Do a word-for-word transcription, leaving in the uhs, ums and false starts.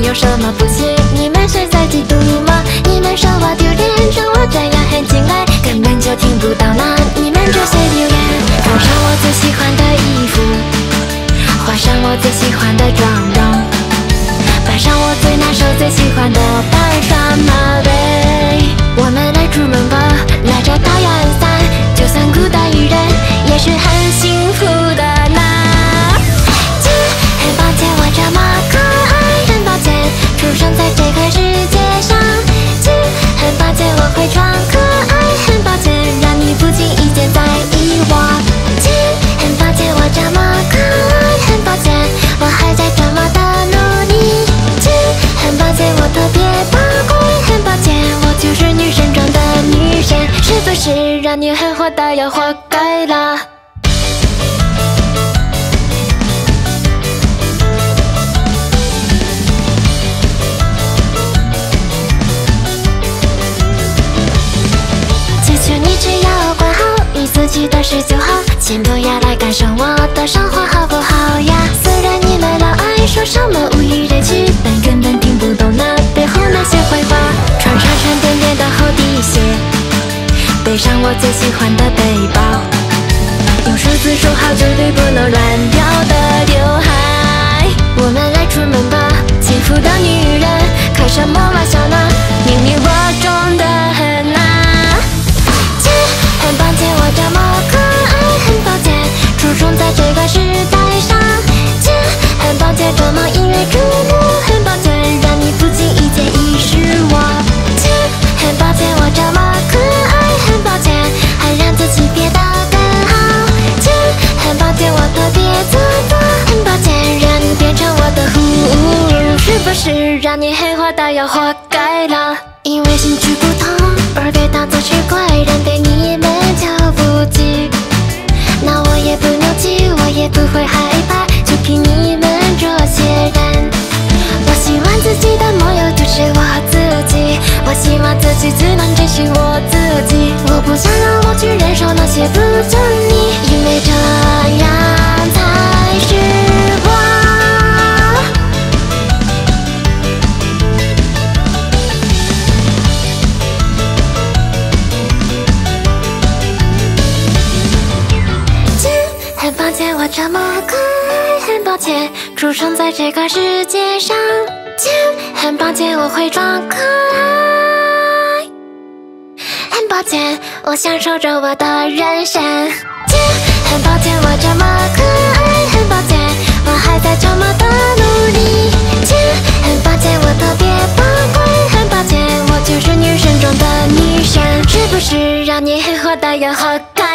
有什么不行？你们是在嫉妒吗？你们说我丢脸，说我这样很清爱，根本就听不到那你们这些留言。穿上我最喜欢的衣服，画上我最喜欢的妆容，摆上我最拿手最喜欢的白纱马尾。我们来出门吧，拿着大雨伞，就算孤单一人，也是很幸福的呢。亲，很抱歉我这么可爱，很抱歉出生在这个世界上。亲，很抱歉我会装可爱，很抱歉让你不经意间在意我。亲，很抱歉我这么可爱，很抱歉我还在这么的努力。亲，很抱歉我特别八卦，很抱歉我就是女神中的女神，是不是让你很火大要活该了？求求你只要管好你自己的十九号，先不要来干涉我的生活好不好呀？虽然你们老爱说什么物以类聚，但根本听不懂那背后那些坏话。穿上沉甸甸的厚底鞋，背上我最喜欢的背包，用数字数好绝对不能乱掉的刘海。我们来出门吧，幸福的女人，开什么玩笑呢？明明我重得很啊！亲，很抱歉我这么可爱，很抱歉出生在这个时代上。亲，很抱歉这么引人注目，很抱歉让你不经意间遗失我。亲，很抱歉我这么可爱，很抱歉还让自己变得更好。亲，很抱歉我特别做作，很抱歉让你变成我的护，是不是让你很火大要活该了？因为兴趣不同而被当作是怪人，被你们瞧不起，那我也不扭曲，我也不会害怕，就凭你们这些人。我希望自己的梦游就是我自己，我希望自己只能追寻我自己，我不想让我去忍受那些不正义，因为这样才是我。亲，很抱歉我这么可爱，很抱歉出生在这个世界上。亲，很抱歉我会装可爱，很抱歉我享受着我的人生。亲，很抱歉我这么可爱，很抱歉我还在这么的努力。亲，很抱歉我特别八卦，很抱歉我就是女神中的女神，是不是让你很火大要活该？